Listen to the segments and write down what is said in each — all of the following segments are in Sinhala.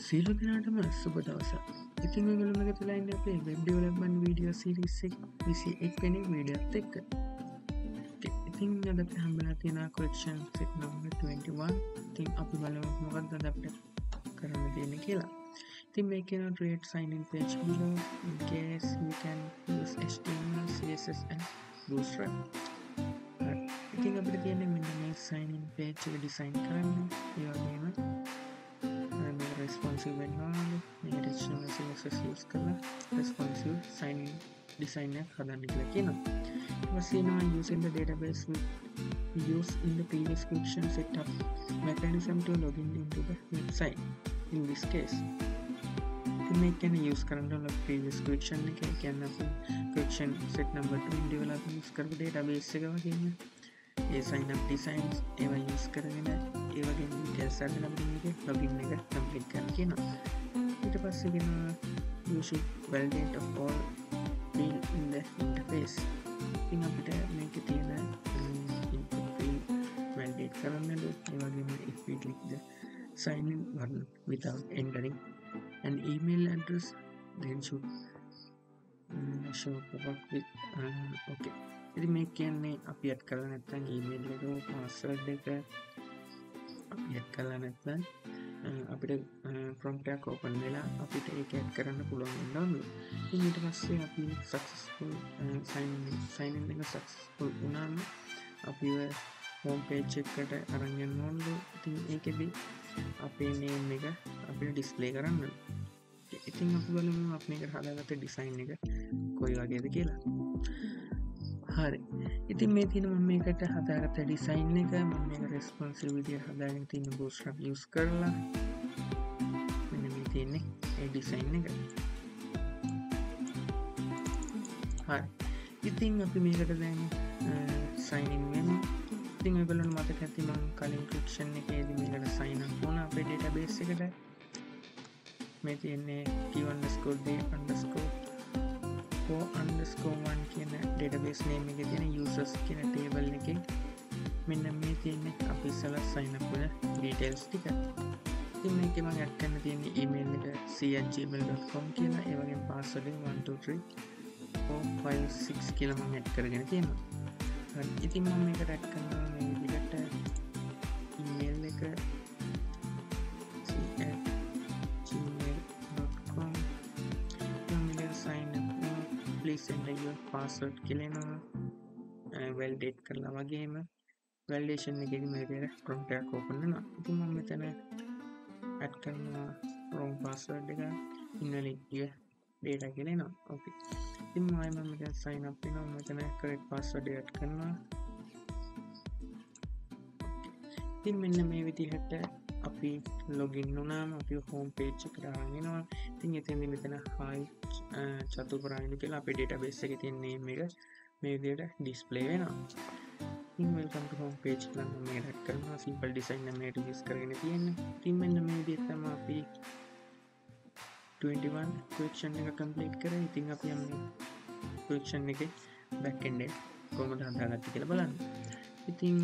සියලු දෙනාටම සුබ දවසක්. ඉතින් ඔයගොල්ලෝ මගේ තුලා ඉන්නේ අපේ වෙබ් ඩෙවලොප්මන්ට් වීඩියෝ සීරීස් එක 21 වෙනි වීඩියෝත් එක්ක. ඉතින් අද අපිට හම්බෙලා තියෙන collection set number 21. ඉතින් අපි බලමු මොකක්ද අද අපිට කරන්න තියෙන්නේ කියලා. ඉතින් මේක කියන create sign in page below in case you can use HTML, CSS and Bootstrap. ඉතින් අපිට තියෙන්නේ මෙන්න මේ sign in page එක design කරන්න. ඒ වගේම responsive වෙනවාලු මේ HTML CSS use කරලා responsive sign in design එකක් හදන්න කියලා කියනවා. ඊට පස්සේ එනවා using the database we use in the previous description set up mechanism to log in into the website in this case. ඉතින් මේක කියන්නේ use කරන්න ඕන previous description එක කියන්නේ අපි description set number 2 develop use කරපු database එක වගේම ඒ sign up designs ඒවා use කරගෙන ඒ වගේ details අරගෙන අපිට මේක login එක complete කරන්න කියනවා. ඊට පස්සේ කියනවා you should validate of all field in the interface. ඉතින් අපිට මේකේ තියෙන input field validate කරන්නලු ඒ වගේම if we click the sign in button without entering an email address then should show pop up with okay. ඉතින් මේක කියන්නේ අපි add කරලා නැත්නම් email එක password එක අපි add කරලා නැත්නම් අපිට prompt එකක් open වෙලා අපිට ඒක add කරන්න පුළුවන් වෙනවා. ඉතින් ඊට පස්සේ අපි successful sign in එක successful වුණාම අපිව home page එකට අරන් යන්න ඕනලු. ඉතින් ඒකෙදි අපේ name එක අපිට display කරන්න. ඉතින් අපි බලමු අපි මේකට හදාගත්ත design එක කොයි වගේද කියලා. හරි. ඉතින් මේ තියෙන මම මේකට හදාගත්ත design එක මම මේක responsive විදියට හදාගෙන තියෙන Bootstrap use කරලා මෙන්න මේ තියෙන්නේ ඒ design එක. හරි. ඉතින් අපි මේකට දැන් sign in වෙමු. ඉතින් ඔයගොල්ලන්ට මතක ඇති මම කලින් description එකේදී මේකට sign up වුණා අපේ database එකට. මේ තියෙන්නේ Q_4_1 කියන database name එකේ තියෙන users කියන table එකේ මෙන්න මේ තියෙන්නේ අපි ඉස්සලා sign up වෙන details ටික. ඉතින් මේකේ මම add කරන්න තියෙන්නේ email එක c@gmail.com කියලා. ඒ වගේම password එක 123456 කියලා මම add කරගෙන තියෙනවා. හරි. ඉතින් මම මේකට add කරනවා මේ විදිහට email එක please enter your password කියලා validate කරලා වගේම validation එකේදී මේ විදිහට prompt එකක් open වෙනවා. ඉතින් මම මෙතන add කරනවා wrong password එක invalid data කියලා එනවා. okay. ඉතින් මම මෙතන sign up වෙනවා. මෙතන correct password එක add කරනවා. ඉතින් මෙන්න මේ විදිහට අපි login වුණාම අපි home page එකට අරන් එනවා. ඉතින් එතෙන්දී මෙතන hi චතුරායන කියලා අපේ database එකේ තියෙන name එක මේ විදිහට display වෙනවා. ඉතින් welcome to home page කියලා මම මේක add කරනවා. simple design නම් මේකට use කරගෙන තියෙන්නේ. ඉතින් මෙන්න මේ විදිහට තමයි අපි 21 question එක complete කරේ. ඉතින් අපි යන්නේ question එකේ back end එක කොහොමද හදාගත්තේ කියලා බලන්න. ඉතින්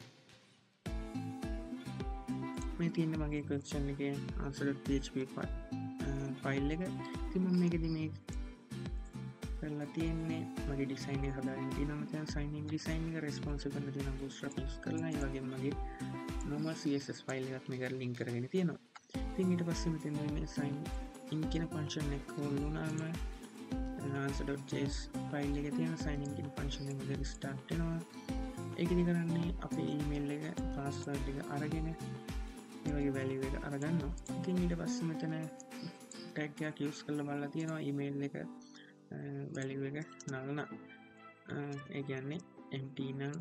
මේ තියෙන මගේ question එකේ answer.php ෆයිල් එක. ඉතින් මම මේකදී මේ කරලා තියෙන්නේ මගේ design එක හදාගෙන තියෙනවා. මම sign in design එක responsive කරලා තියෙනවා Bootstrap use කරලා. ඒ වගේම මගේ normal CSS ෆයිල් එකක් මේකට link කරගෙන තියෙනවා. ඉතින් ඊට පස්සේ මෙතන මේ sign in කියන function එක call වුණාම answer.js ෆයිල් එකේ තියෙන sign in කියන function එක මෙතන start වෙනවා. ඒකෙදි කරන්නේ අපේ email එක password එක අරගෙන ඒ වගේ value එක අරගන්නවා. ඉතින් ඊට පස්සේ මෙතන tag එකක් use කරලා බලලා තියෙනවා email එක value එක null නම් ඒ කියන්නේ empty නම්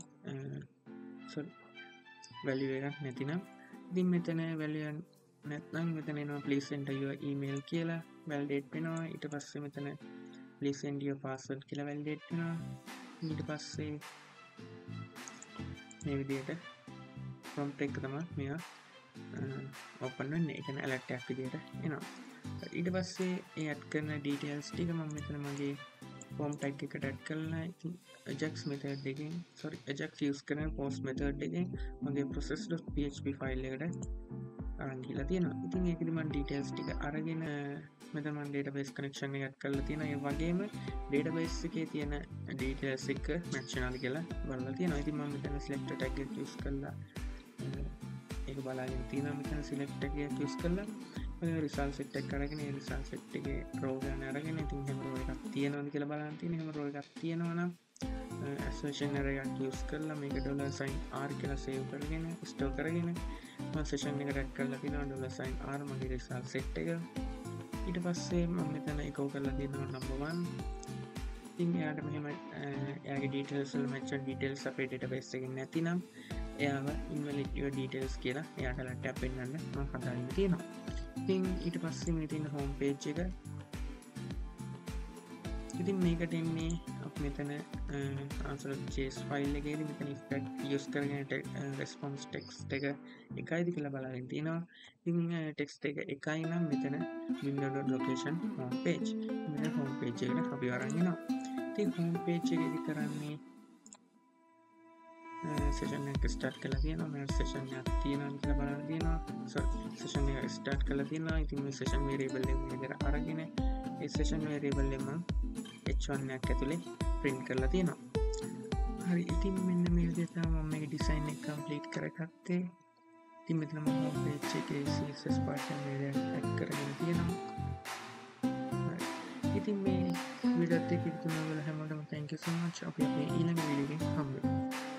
value එකක් නැතිනම් ඉතින් මෙතන value එක නැත්නම් මෙතන එනවා please enter your email කියලා validate වෙනවා. ඊට පස්සේ මෙතන please enter your password කියලා validate වෙනවා. ඊට පස්සේ මේ විදිහට prompt එක තමයි මෙයා open වෙන්නේ. ඒ කියන්නේ alert එකක් විදිහට එනවා. ඊට පස්සේ ඒ add කරන details ටික මම මෙතන මගේ form tag එකට add කරලා ඉතින් ajax method එකෙන් ajax use කරන post method එකෙන් මගේ process.php file එකට අරන් ගිහලා තියෙනවා. ඉතින් ඒකෙදි මම ඩීටේල්ස් ටික අරගෙන මෙතන මම database connection එකක් කරලා තියෙනවා. ඒ වගේම database එකේ තියෙන details එක match වෙනවද කියලා බලලා තියෙනවා. ඉතින් මම මෙතන select tag එක use කරලා ඒක බලාගෙන තියෙනවා. මෙතන select tag එක use කරලා result set එක අරගෙන ඒ result set එකේ row ගන්න අරගෙන ඉතින් එහෙම row එකක් තියෙනවද කියලා බලන්න තියෙනවා. එහෙම row එකක් තියෙනවා නම් assertion array එකක් use කරලා මේක $r කියලා save කරගෙන store කරගෙන මම session එක රැක් කරලා තියෙනවා $r මගේ result set එක. ඊට පස්සේ මම මෙතන echo කරලා තියෙනවා number 1. ඉතින් එයාට මෙහෙම එයාගේ details වල match details අපේ database එකකින් නැතිනම් එයාව invalid your details කියලා එයාට ලැට්ටක් පෙන්නන්න මම හදාගෙන තියෙනවා. ඉතින් ඊට පස්සේ මේ තියෙන home page එක. ඉතින් මේකට එන්නේ අපි මෙතන answer.js file එකේදී මෙතන effect use කරගෙන response text එක එකයිද කියලා බලන්න තියෙනවා. ඉතින් text එක එකයි නම් මෙතන window.location home page. මෙතන home page එකට අපි අරන් එනවා. ඉතින් home page එකේදී කරන්නේ session එක start කරලා තියෙනවා. මම session එකක් තියෙනවා කියලා බලන්න තියෙනවා. session එක start කරලා තියෙනවා. ඉතින් මේ session variable එක විදිහට අරගෙන ඒ session variable එක මම h1 එකක් ඇතුලේ print කරලා තියෙනවා. හරි. ඉතින් මෙන්න මේ විදිහට මම මේ design එක complete කරගත්තේ. ඉතින් මෙතන මම home page එකේ CSS pattern area add කරගෙන තියෙනවා. ඉතින් මේ වීඩියෝ එකේ ඉතුරු වෙන හැමෝටම thank you so much. අපි අපේ ඊළඟ වීඩියෝ එකෙන් හම්බ වෙමු.